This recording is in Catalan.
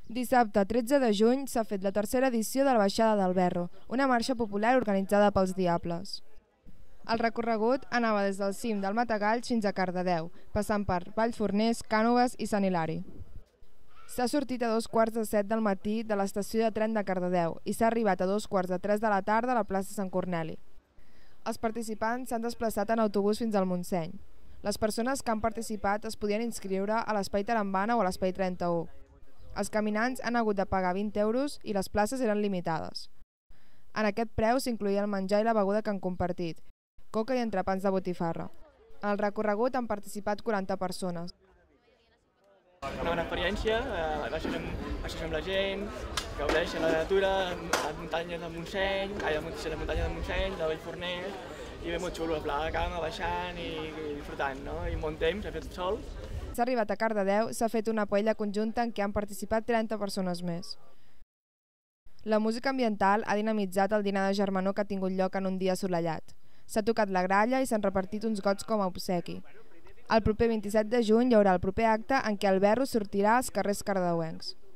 Dissabte 13 de juny s'ha fet la tercera edició de la Baixada del Berro, una marxa popular organitzada pels Diables. El recorregut anava des del cim del Matagalls fins a Cardedeu, passant per Vallforners, Cànoves i Sant Hilari. S'ha sortit a 2:15 del matí de l'estació de tren de Cardedeu i s'ha arribat a 2:45 de la tarda a la plaça Sant Corneli. Els participants s'han desplaçat en autobús fins al Montseny. Les persones que han participat es podien inscriure a l'Espai Tarambana o a l'Espai 31. Els caminants han hagut de pagar 20 euros i les places eren limitades. En aquest preu s'incloïa el menjar i la beguda que han compartit, coca i entrepans de botifarra. En el recorregut han participat 40 persones. Una bona experiència, baixes amb la gent, gaudeixen la natura, les muntanyes del Montseny, la muntanya del Montseny, de Vallforners, i ve molt xulo, la plaga de cama, baixant i disfrutant, no? I un bon temps, ha fet sol. S'ha arribat a Cardedeu, s'ha fet una paella conjunta en què han participat 30 persones més. La música ambiental ha dinamitzat el dinar de germanor que ha tingut lloc en un dia assolellat. S'ha tocat la gralla i s'han repartit uns gots com a obsequi. El proper 27 de juny hi haurà el proper acte en què el Berro sortirà als carrers cardedeuencs.